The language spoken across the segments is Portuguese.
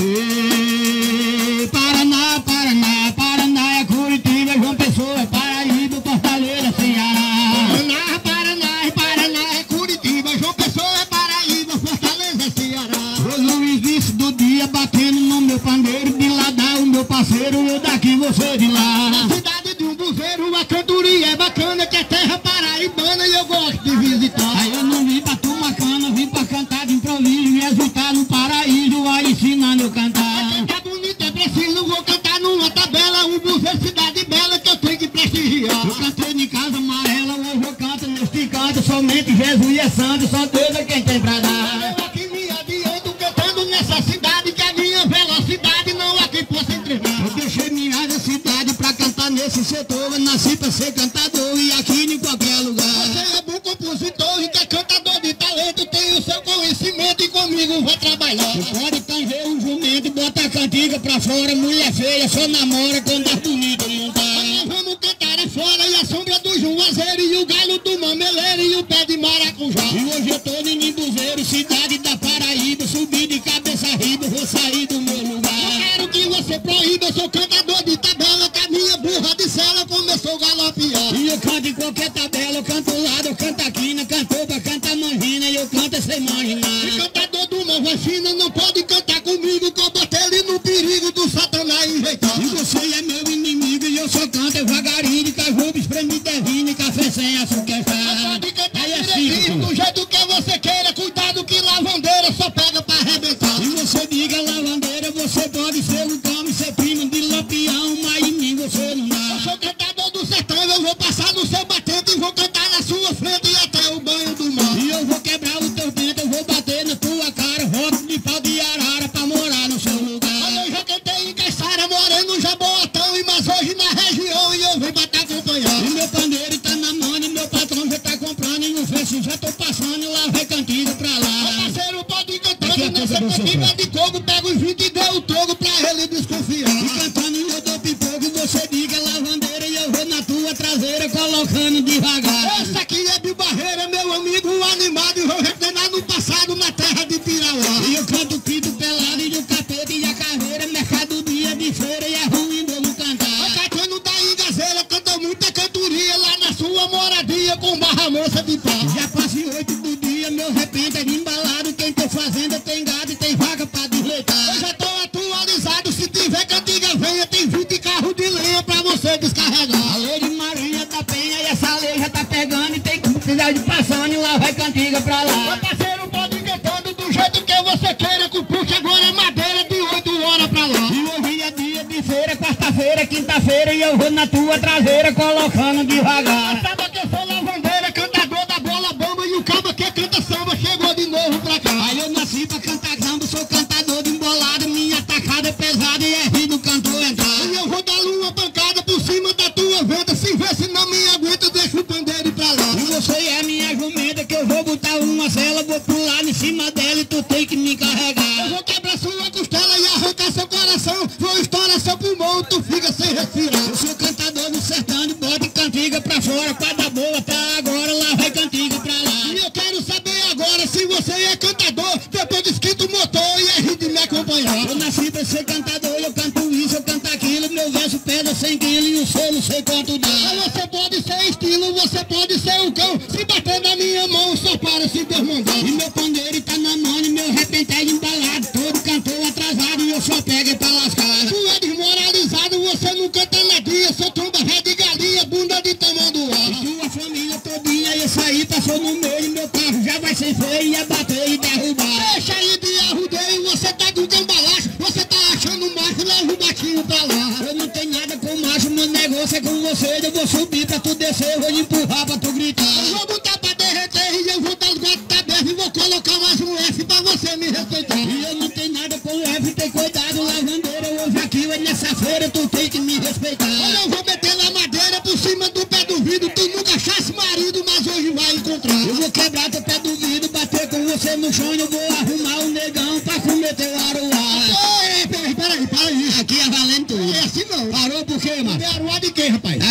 Paraná, Paraná, Paraná é Curitiba, João Pessoa é Paraíba, Fortaleza, Ceará. Paraná, Paraná, Paraná é Curitiba, João Pessoa é Paraíba, Fortaleza, Ceará. O Luiz disse do dia batendo no meu pandeiro, de lá dá o meu parceiro, eu daqui, você de lá. Na cidade de Umbuzeiro, a cantoria é bacana, que é terra paraibana e eu gosto de visitar. Aí eu não vim pra tomar cana, vim pra cantar de improviso e exultar no paraíso, a ensinar eu cantar. Que é bonito, é preciso, vou cantar numa tabela, Umbuzeiro, cidade bela que eu tenho que prestigiar. Eu cantei de casa amarela, hoje eu canto neste canto, somente Jesus é santo, só Deus é quem tem pra dar. Eu aqui me adianto cantando nessa cidade, que a minha velocidade não há quem possa entregar. Eu deixei minha cidade pra cantar nesse setor, eu nasci pra ser cantador e aqui em qualquer lugar. Você é bom compositor e que é cantador de talento, tem o seu conhecimento e comigo vai trabalhar. Você pode tanger um jumento, bota a cantiga pra fora, mulher feia só namora quando é bonito não tá. Nós vamos cantar é fora e a sombra do Juazeiro e o galho do mameleiro e o pé de maracujá. E hoje eu tô em Imbuzeiro, cidade da Paraíba, subi de cabeça riba, vou sair do meu lugar. Eu quero que você proíba, eu sou cantador de tabela, que a minha burra de cela começou a galopear. E eu canto em qualquer tabela, eu canto lado, eu canto aqui, na cantoba, canta mangina, e eu canto sem imaginar. E cantador do Nova China não pode cantar comigo, que eu botei ele no perigo do Satanás enjeitar. E você é meu inimigo e eu só canto devagarinho, de cajubes, espreme devine, café sem açúcar. Pode cantar Aí é direitinho, cinco. do jeito que você queira, cuidado que lavandeira só pega pra arrebentar. E você diga lavandeira, você pode ser um cão e ser primo de lampião, mas em mim você não Eu dá. sou cantador do sertão, eu vou passar no seu batente e vou cantar na sua frente e até o banho do mar. E eu vou quebrar o teu dente, eu vou bater na tua cara, rodo de pau de arara pra morar no seu lugar. Olha, eu já cantei em Caiçara, Moreno, Jaboatão, e mas hoje na região e eu venho pra te acompanhar. E meu pandeiro tá na mão e meu patrão já tá comprando, e no fecho já tô passando e lá vai cantiga pra Meu lá. parceiro pode ir Aqui é cantando a nessa coisa do cantiga seu de cogo, pega os 20 e dê o togo pra ele desconfiar. E cantando eu dou pipoco e você diga lavandeira, e eu vou na tua traseira colocando devagar. Esse aqui é de Barreira, meu amigo animado, e vou retornar no passado na terra de Pirauá. E eu canto o pito pelado e o capeta e a carreira, mercado dia de feira e é ruim de eu não O cantar. Caetano da Ingazeira cantou muita cantoria lá na sua moradia com Barra Mansa de pau. Já passei 8 do dia, meu repente é de embalado, quem tem fazenda tem gado e tem vaga pra Eu desleitar. já tô atualizado, se tiver cantiga venha, tem 20 carros de lenha pra você descarregar. A lei de Marinha da Penha e essa lei já tá pegando e tem que precisar de passando e lá vai cantiga pra Meu lá. parceiro pode ir cantando do jeito que você queira, com puxa agora é madeira de 8 horas pra lá. E hoje é dia de feira, quarta-feira, quinta-feira e eu vou na tua traseira colocando devagar. Sabe que eu sou lavandeira, cantador da bola bamba, e o cabo que canta samba chegou de novo pra cá. Aí eu nasci pra cantar samba, sou cantador de embolada, minha tacada é pesada e é rir do cantor entrar. E eu vou dar uma pancada por cima da tua venda, se vê se não me aguenta, deixa o pandeiro ir pra lá. E você é minha jumenta que eu vou botar uma cela, vou pular em cima dela e tu tem que me Eu carregar. vou quebrar sua costela e arrancar seu coração, vou estourar seu pulmão, tu fica sem respirar. Eu sou cantador do sertão, de bota cantiga pra fora, quadra boa, tá agora, lá vai cantiga pra lá. E eu quero saber agora se você é cantador, depois de esquito o motor e é rir de me acompanhar. Eu nasci pra ser cantador, eu canto isso, eu canto aquilo, meu verso pesa 100 quilos e o seu não sei quanto dá. Você pode ser estilo, você pode ser um cão, se bater na minha mão só para se Deus mandar. E meu pandeiro tá na mão e meu repente é embalado, todo cantor atrasado e eu só pego é pra lascar. Tu é desmoralizado, você não canta nadinha, seu tromba ré de galinha, bunda de tamanduá. E tua família todinha, esse aí passou no meio, meu carro já vai ser feio, ia bater e derrubar. Deixa aí de arrudeio, você tá com cambalacho, você tá achando macho, leva o baixinho pra lá. Eu não tenho nada com macho, meu negócio é com você, eu vou subir pra tu descer, eu vou empurrar pra tu gritar. Eu vou botar pra derreter e eu vou dar os gatos da berra e vou colocar mais um F pra você me respeitar. E eu não tenho nada com F, tem cuidado, lavandeira, hoje aqui é nessa feira, tu tem que me respeitar. Olha, eu vou meter na madeira por cima do pé do vidro, tu nunca achasse marido, mas hoje vai encontrar. Eu vou quebrar teu pé do vidro, bater com você no chão, eu vou arrumar um negão pra comer teu aruá. Ei, peraí, Aqui é valendo tudo. é assim não. Parou por quê, mano? É aruá de quem, rapaz? É pra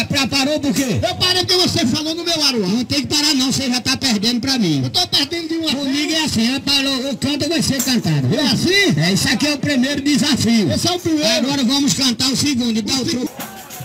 parou por quê? Eu parei porque você falou no meu Aruá. Não tem que parar não, você já tá perdendo pra mim. Eu tô perdendo de uma Comigo é assim, eu parou, eu canto, vai ser cantado. Viu? É assim? É, isso aqui é o primeiro desafio. Esse é o primeiro. Agora vamos cantar o segundo, então o troco.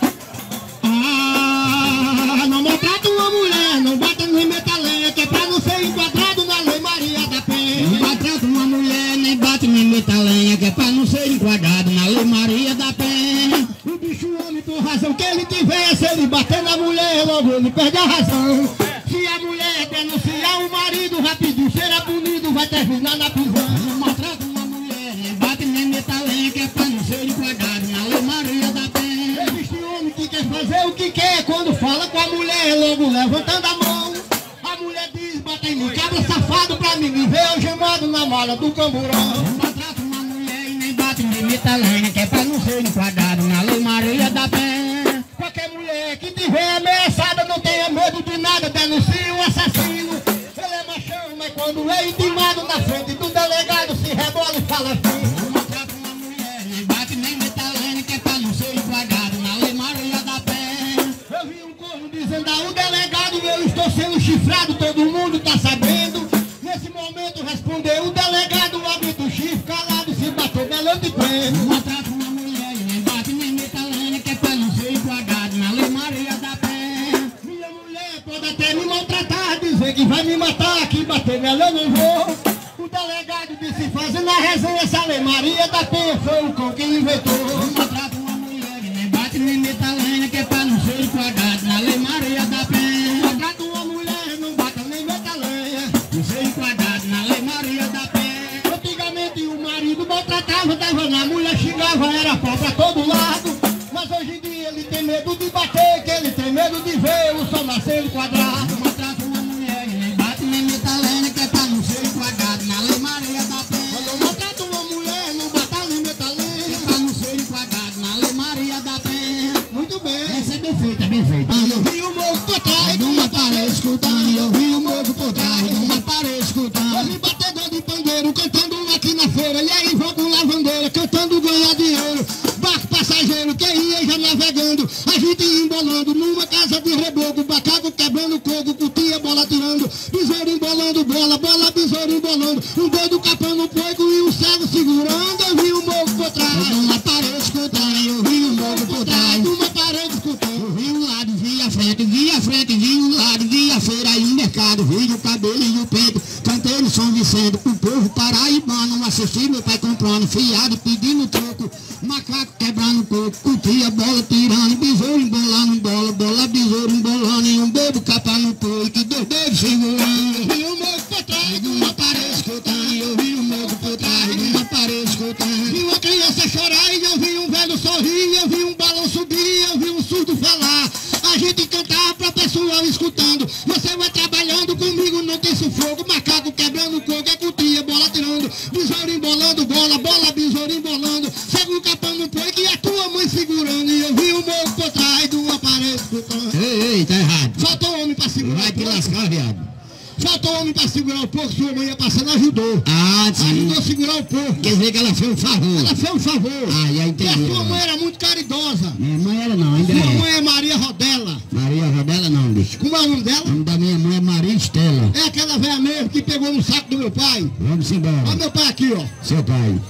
Não maltrata uma mulher, não bata nem meta lenha, que é pra não ser enquadrado na Lei Maria da Penha. Não maltrata uma mulher, nem bate nem meta lenha, que é pra não ser enquadrado na Lei Maria da Penha. O bicho homem, por razão que ele tiver, se ele bater na mulher, logo ele perde a razão. Se a mulher denunciar o marido, rapidinho será punido, vai terminar na prisão. Não maltrata uma mulher, nem bate nem meta lenha, que é pra não ser enquadrado na Lei Maria da Penha. Existe homem que quer fazer o que quer, quando fala com a mulher, logo levantando a mão. A mulher diz, bata em mim, cabra safado pra mim, me ver algemado na mala do camburão. Não maltrata uma mulher e nem bate nem meta lenha, que é pra não ser enquadrado na Lei Maria da Penha. Qualquer mulher que tiver ameaçada, não tenha medo de nada, denuncie o assassino. Ele é machão, mas quando é intimado na frente do delegado, se rebola e fala assim. Não maltrata uma mulher, nem bate nem meta lenha, que é pra não ser enquadrado na Lei Maria da Penha. Eu vi um corno dizendo ao delegado, eu estou sendo chifrado, todo mundo tá sabendo. Nesse momento respondeu o delegado, abre o chifre, calado, se bater melhor de Não prêmio. maltrata uma mulher, nem bate nem meta lenha, que é pra não ser enquadrado na Lei Maria da Penha. Minha mulher pode até me maltratar, dizer que vai me matar, que bater nela eu não vou. O delegado disse, fazendo a resenha, essa Lei Maria da Penha foi o cão que inventou. Não maltrata uma mulher, nem bate nem meta lenha, que é pra não ser enquadrado na Lei Maria da Penha. Maltrata uma mulher, não bata nem meta lenha. Não ser enquadrado na Lei Maria da Penha. Antigamente o marido maltratava, dava na mulher, xingava, era pau pra todo lado. Mas hoje em dia ele tem medo de bater, que ele tem medo de ver o sol nascer quadrado. Não maltrata uma mulher, nem bate nem meta lenha, que é pra não ser enquadrado na Lei Maria da Penha. Não maltrata uma mulher, não bata nem meta Que é lenha. pra não ser enquadrado na Lei Maria da Penha. Muito bem. Essa é bem feita, é bem feita. Eu vi o morro por trás, Numa parede escutando, eu vi o morro por trás, numa parede eu escutando. vi batedor de pandeiro cantando aqui na feira. E aí vou com lavandeira cantando ganhar dinheiro. Barco passageiro que ia já navegando. A gente embolando numa casa de reboco. Bacaco quebrando coco, cutia, bola tirando. Besouro embolando bola, bola, besouro embolando. Um doido capando poico e um cego segurando. Eu vi o morro por trás. Numa parede escutando, eu vi o morro por trás. Numa parede escutando. Eu vi o lado, vi a frente, vi o lado, vi a feira e o mercado, vi o cabelo e o peito, canteiro São Vicente, o povo paraibano, assisti meu pai comprando, fiado, pedindo troco, macaco quebrando coco, cutia, bola tirando, besouro embolando, bola, bola, besouro embolando, e um bebo capa no poio, que dois dedos segurando. Eu vi o morro por trás. Numa parede escutando, eu vi o morro por trás, numa parede escutando. Vi uma criança chorar e eu vi um velho sorrir, eu vi um balão subir, eu vi um surdo falar. A gente cantava pra pessoal escutando. Você vai trabalhando comigo, não tem sufoco. Macaco quebrando coco, é cutia, bola tirando. Besouro embolando, bola, bola, besouro embolando. Cego capando poico e a tua mãe segurando. E eu vi o morro por trás de uma parede escutando. Ei, tá errado. Faltou homem pra segurar Vai o te porco. lascar, viado. Faltou homem pra segurar o porco, sua mãe ia passando, ajudou. Ah, sim. Ajudou a segurar o porco. Quer dizer que ela fez um favor. Ela fez um favor. Ah, já Porque a entendi. sua mãe era muito caridosa. Minha mãe era não, ainda Sua é. mãe é Maria Rodela. Maria Rodela não, bicho. Como é o nome dela? O nome da minha mãe é Maria Estela. É aquela velha mesmo que pegou no saco do meu pai. Vamos Olha embora. meu pai aqui, ó. Seu pai.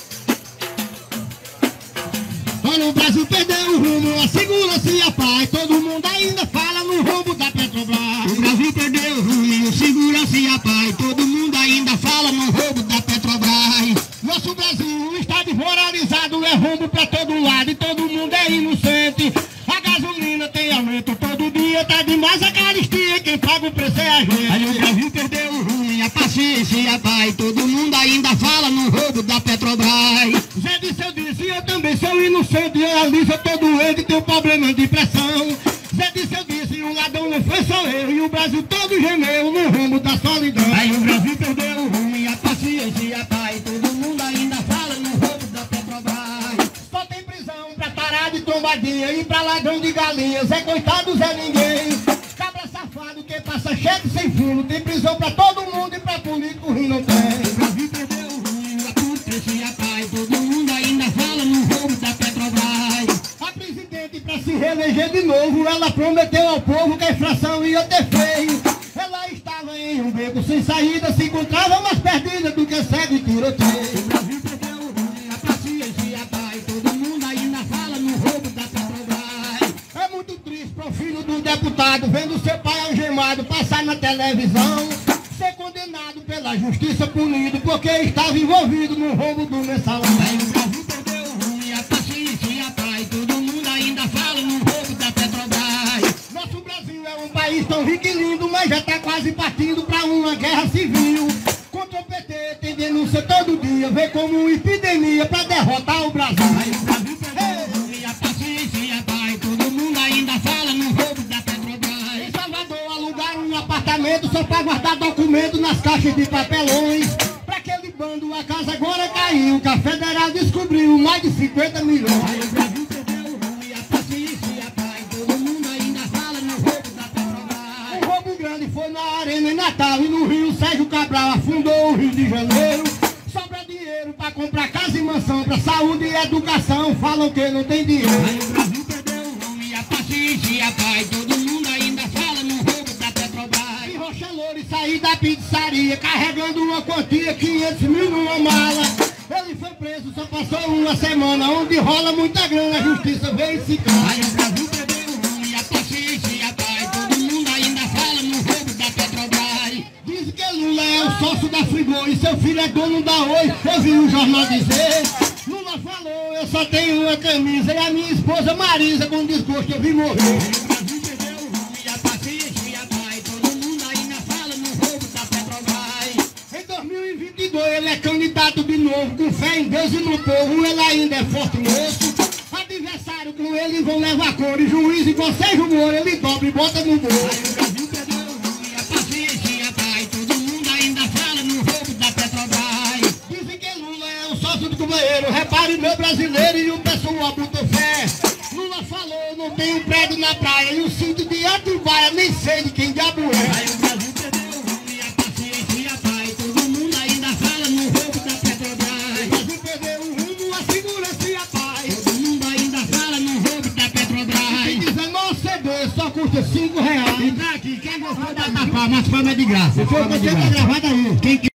Olha, o Brasil perdeu o rumo, a segurança e a paz. Todo mundo ainda fala no roubo da Petrobras. O Brasil perdeu o rumo, o segurança e a paz. Todo mundo ainda fala no roubo da Petrobras. Nosso Brasil está desmoralizado, é rumo pra todo lado e todo mundo é inocente. A gasolina tem aumento todo dia, tá demais a caristia, quem paga o preço é a gente. Aí o Brasil perdeu o rumo, a paciência e a paz. Todo mundo ainda fala no roubo da Petrobras. Zé disse, eu disse, eu também sou inocente. Eu ali eu tô doente, tenho problema de pressão. Zé disse, eu disse, o ladrão não foi só eu. E o Brasil todo gemeu no rumo da solidão. Aí o Brasil perdeu o rumo, a paciência e a paz. Todo mundo ainda fala no roubo da Petrobras. Só tem prisão pra parar de trombadinha e pra ladrão de galinha. Zé coitado, Zé ninguém. Cabra safado que passa cheque sem fundo. Tem prisão pra todo mundo e pra político rir não O tem. Brasil perdeu o rumo, a paciência e a paz. Todo mundo ainda fala no roubo da Petrobras. A presidente pra se reeleger eleger de novo, ela prometeu ao povo que a inflação ia ter feio. Ela estava em um beco sem saída, se encontrava mais perdida do que cego e tiroteio. O Brasil perdeu o rumo, a paciência vai. Todo mundo ainda fala no roubo da Petrobras. É muito triste pro filho do deputado, vendo seu pai algemado passar na televisão, ser condenado pela justiça, punido porque estava envolvido no roubo do mensalão. O Brasil perdeu o rumo, a paciência vai. Todo mundo ainda fala no roubo da Petrobras. Nosso Brasil é um país tão rico e lindo, mas já tá quase partindo pra uma guerra civil. Contra o PT tem denúncia todo dia, vê como uma epidemia pra derrotar o Brasil. O Brasil perdeu o rumo, a paciência vai. Todo mundo ainda fala no roubo da Petrobras. Em Salvador alugaram um apartamento só pra guardar documento nas caixas de papelões. Pra aquele bando a casa agora caiu, que a Federal descobriu mais de 50 milhões. O Brasil perdeu o rumo, a paciência vai. Todo mundo ainda fala no roubo da Petrobras. O roubo grande foi na Arena em Natal e no Rio Sérgio Cabral afundou o Rio de Janeiro. Sobra dinheiro pra comprar casa e mansão, pra saúde e educação, falam que não tem dinheiro. O Brasil perdeu o rumo, a paciência vai. Todo mundo ainda fala no roubo da Petrobras. Em Rocha Loura saí da pizzaria carregando uma quantia, 500 mil numa mala. Ele foi preso, só passou uma semana, onde rola muita grana, a justiça veio se cai. O Brasil perdeu o rumo, a paciência vai. Todo mundo ainda fala no roubo da Petrobras. Diz que Lula é o sócio da Frigor e seu filho é dono da Oi. Eu vi o jornal dizer, Lula falou, eu só tenho uma camisa e a minha esposa Marisa com desgosto eu vi morrer. O Brasil perdeu o rumo, a paciência vai. Todo mundo ainda fala no roubo da Petrobras. Em 2022 ele é candidato de novo, com fé em Deus e no povo, ele ainda é forte moço. Adversário com ele vão levar cor e juiz igual Sérgio Moro, ele dobra e bota no bolso. O Brasil perdeu o rumo, a paciência vai. Todo mundo ainda fala no roubo da Petrobras. Dizem que Lula é o sócio do companheiro, repare meu brasileiro e o pessoal botou fé. Lula falou, não tem um prédio na praia e o sítio de Atibaia, nem sei de quem diabo é. O Brasil perdeu o rumo, a paciência vai. Todo mundo ainda fala no roubo da Petrobras. O Brasil perdeu o rumo, a segurança e a paz. Todo mundo ainda fala no roubo da Petrobras. Quem quiser nosso CD só custa R$5. Entra aqui, quem gostou da palma, as palmas é de graça. Foi o que eu tinha gravado aí. Quem